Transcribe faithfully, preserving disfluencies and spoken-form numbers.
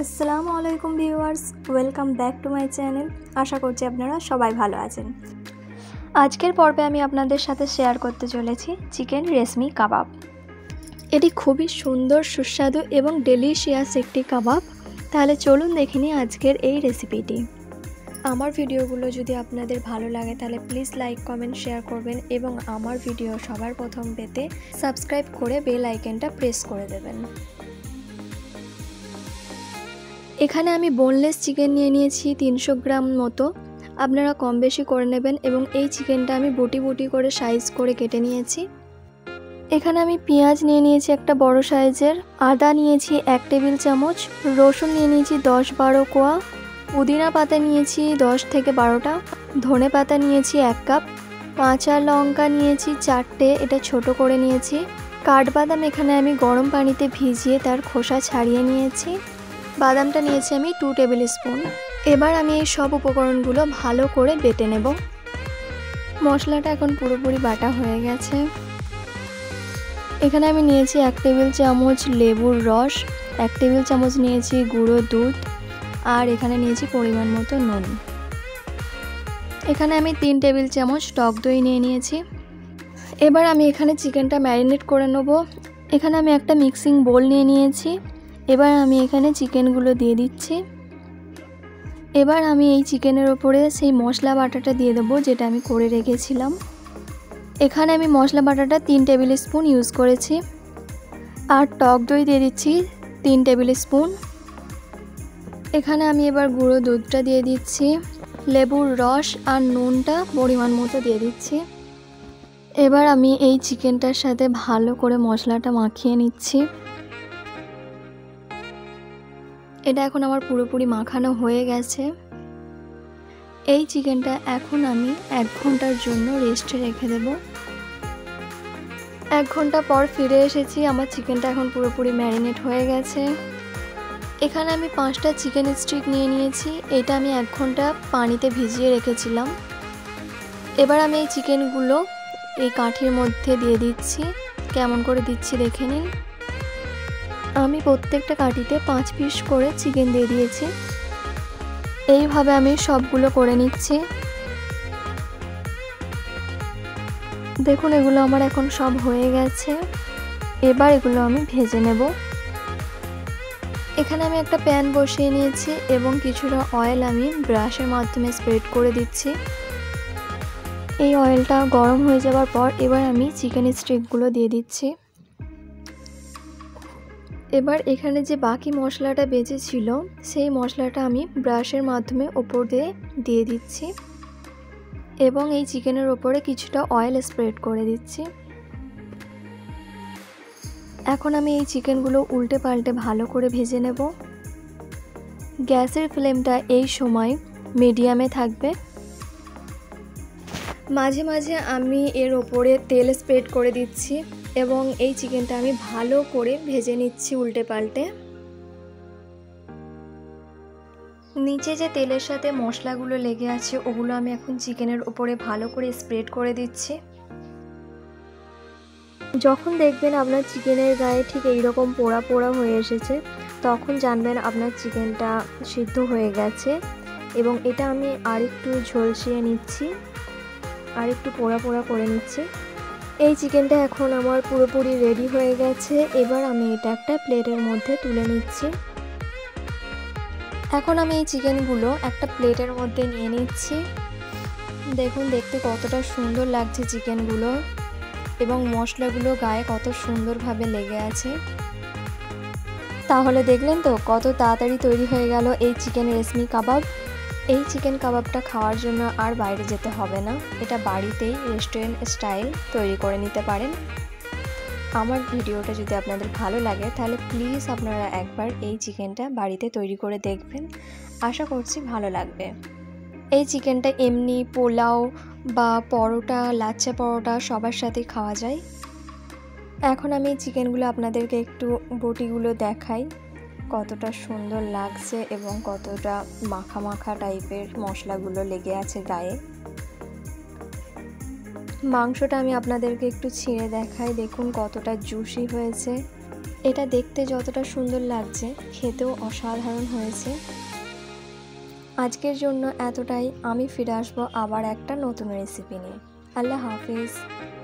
আসসালামু আলাইকুম viewers, welcome back to my channel. আশা করছি আপনারা সবাই ভালো আছেন। আজকের পর্বে আমি আপনাদের সাথে শেয়ার করতে চলেছি চিকেন রেশমি কাবাব। এটি খুবই সুন্দর, সুস্বাদু এবং ডেলিশিয়াস একটি কাবাব। তাহলে চলুন দেখে নিই আজকের এই রেসিপিটি। আমার ভিডিওগুলো যদি আপনাদের ভালো লাগে তাহলে প্লিজ লাইক, কমেন্ট, শেয়ার করবেন এবং আমার ভিডিও সবার প্রথম পেতে সাবস্ক্রাইব করে বেল আইকনটা প্রেস করে দেবেন। এখানে আমি বোনলেস চিকেন নিয়ে নিয়েছি তিনশো গ্রাম মতো। আপনারা কম বেশি করে নেবেন এবং এই চিকেনটা আমি বুটি বুটি করে সাইজ করে কেটে নিয়েছি। এখানে আমি পেঁয়াজ নিয়ে নিয়েছি একটা বড় সাইজের, আদা নিয়েছি এক টেবিল চামচ, রসুন নিয়ে নিয়েছি দশ বারো কোয়া, পুদিনা পাতা নিয়েছি দশ থেকে বারোটা, ধনে পাতা নিয়েছি এক কাপ, কাঁচা লঙ্কা নিয়েছি চারটে, এটা ছোট করে নিয়েছি। কাঠবাদাম এখানে আমি গরম পানিতে ভিজিয়ে তার খোসা ছাড়িয়ে নিয়েছি। বাদামটা নিয়েছি আমি টু টেবিল স্পুন। এবার আমি এই সব উপকরণগুলো ভালো করে বেটে নেব। মশলাটা এখন পুরোপুরি বাটা হয়ে গেছে। এখানে আমি নিয়েছি এক টেবিল চামচ লেবুর রস, এক টেবিল চামচ নিয়েছি গুঁড়ো দুধ, আর এখানে নিয়েছি পরিমাণ মতো নুন। এখানে আমি তিন টেবিল চামচ টক দই নিয়ে নিয়েছি। এবার আমি এখানে চিকেনটা ম্যারিনেট করে নেব। এখানে আমি একটা মিক্সিং বোল নিয়ে নিয়েছি। এবার আমি এখানে চিকেনগুলো দিয়ে দিচ্ছি। এবার আমি এই চিকেনের ওপরে সেই মশলা বাটাটা দিয়ে দেবো যেটা আমি করে রেখেছিলাম। এখানে আমি মশলা বাটাটা তিন টেবিল স্পুন ইউজ করেছি। আর টক দই দিয়ে দিচ্ছি তিন টেবিল স্পুন। এখানে আমি এবার গুঁড়ো দুধটা দিয়ে দিচ্ছি, লেবুর রস আর নুনটা পরিমাণ মতো দিয়ে দিচ্ছি। এবার আমি এই চিকেনটার সাথে ভালো করে মশলাটা মাখিয়ে নিচ্ছি। এটা এখন আমার পুরোপুরি মাখানো হয়ে গেছে। এই চিকেনটা এখন আমি এক ঘন্টার জন্য রেস্টে রেখে দেব। এক ঘন্টা পর ফিরে এসেছি। আমার চিকেনটা এখন পুরোপুরি ম্যারিনেট হয়ে গেছে। এখানে আমি পাঁচটা চিকেন স্টিক নিয়ে নিয়েছি। এটা আমি এক ঘন্টা পানিতে ভিজিয়ে রেখেছিলাম। এবার আমি এই চিকেনগুলো এই কাঠির মধ্যে দিয়ে দিচ্ছি। কেমন করে দিচ্ছি দেখে নিন। আমি প্রত্যেকটা কাঠিতে পাঁচ পিস করে চিকেন দিয়ে দিয়েছি। এইভাবে আমি সবগুলো করে নিচ্ছি। দেখুন এগুলো আমার এখন সব হয়ে গেছে। এবার এগুলো আমি ভেজে নেব। এখানে আমি একটা প্যান বসিয়ে নিয়েছি এবং কিছুটা অয়েল আমি ব্রাশের মাধ্যমে স্প্রেড করে দিচ্ছি। এই অয়েলটা গরম হয়ে যাওয়ার পর এবার আমি চিকেন স্টিকগুলো দিয়ে দিচ্ছি। এবার এখানে যে বাকি মশলাটা বেঁচে ছিল সেই মশলাটা আমি ব্রাশের মাধ্যমে ওপর দিয়ে দিয়ে দিচ্ছি এবং এই চিকেনের ওপরে কিছুটা অয়েল স্প্রেড করে দিচ্ছি। এখন আমি এই চিকেনগুলো উল্টে পাল্টে ভালো করে ভেজে নেব। গ্যাসের ফ্লেমটা এই সময় মিডিয়ামে থাকবে। মাঝে মাঝে আমি এর ওপরে তেল স্প্রেড করে দিচ্ছি এবং এই চিকেনটা আমি ভালো করে ভেজে নিচ্ছি উল্টে পাল্টে। নিচে যে তেলের সাথে মশলাগুলো লেগে আছে ওগুলো আমি এখন চিকেনের উপরে ভালো করে স্প্রেড করে দিচ্ছি। যখন দেখবেন আপনার চিকেনের গায়ে ঠিক এইরকম পোড়া পোড়া হয়ে এসেছে তখন জানবেন আপনার চিকেনটা সিদ্ধ হয়ে গেছে। এবং এটা আমি আরেকটু ঝলসিয়ে নিচ্ছি, আরেকটু পোড়া পোড়া করে নিচ্ছি। এই চিকেনটা এখন আমার পুরোপুরি রেডি হয়ে গেছে। এবার আমি এটা একটা প্লেটের মধ্যে তুলে নিচ্ছি। এখন আমি এই চিকেনগুলো একটা প্লেটের মধ্যে নিয়ে নিচ্ছি। দেখুন দেখতে কতটা সুন্দর লাগছে চিকেনগুলো এবং মশলাগুলো গায়ে কত সুন্দরভাবে লেগে আছে। তাহলে দেখলেন তো কত তাড়াতাড়ি তৈরি হয়ে গেল এই চিকেন রেশমি কাবাব। এই চিকেন কাবাবটা খাওয়ার জন্য আর বাইরে যেতে হবে না, এটা বাড়িতেই রেস্টুরেন্ট স্টাইল তৈরি করে নিতে পারেন। আমার ভিডিওটা যদি আপনাদের ভালো লাগে তাহলে প্লিজ আপনারা একবার এই চিকেনটা বাড়িতে তৈরি করে দেখবেন। আশা করছি ভালো লাগবে। এই চিকেনটা এমনি পোলাও বা পরোটা, লাচ্ছা পরোটা সবার সাথেই খাওয়া যায়। এখন আমি এই চিকেনগুলো আপনাদেরকে একটু বটিগুলো দেখাই কতটা সুন্দর লাগছে এবং কতটা মাখা মাখা টাইপের মশলাগুলো লেগে আছে গায়ে। মাংসটা আমি আপনাদেরকে একটু ছিঁড়ে দেখাই, দেখুন কতটা জুসি হয়েছে এটা দেখতে যতটা সুন্দর লাগছে খেতেও অসাধারণ হয়েছে। আজকের জন্য এতটাই। আমি ফিরে আসবো আবার একটা নতুন রেসিপি নিয়ে। আল্লাহ হাফিজ।